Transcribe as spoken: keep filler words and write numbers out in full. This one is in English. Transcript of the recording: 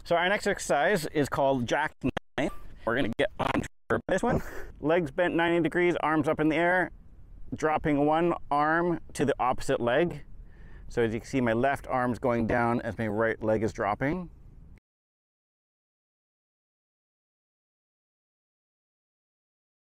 So our next exercise is called jackknife. We're gonna get on for this one. Legs bent ninety degrees, arms up in the air, dropping one arm to the opposite leg. So as you can see, my left arm's going down as my right leg is dropping.